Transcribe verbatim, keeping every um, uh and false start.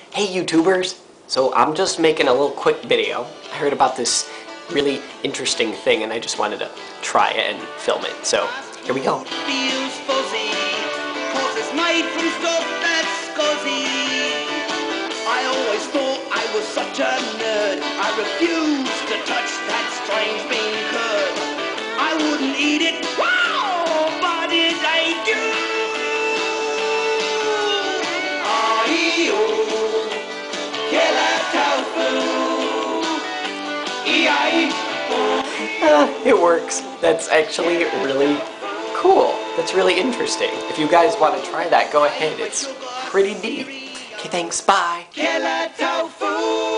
Hey YouTubers! So I'm just making a little quick video. I heard about this really interesting thing and I just wanted to try it and film it. So here we go. Feels fuzzy, 'cause it's made from stuff that's scuzzy. I always thought I was such a nerd. I refused to touch that strange bean curd. I wouldn't eat it, wow, but it ate you. I-E-O, killer tofu. E I O. Uh, it works. That's actually really cool. That's really interesting. If you guys want to try that, go ahead. It's pretty neat. Okay, thanks. Bye. Killer tofu.